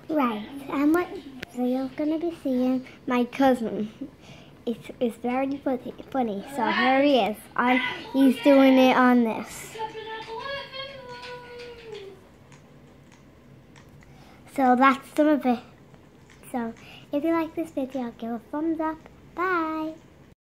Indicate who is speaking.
Speaker 1: Right, and what so you're gonna be seeing my cousin. It's very funny. So here he is. He's doing it on this. So that's some of it. So if you like this video, give a thumbs up. Bye.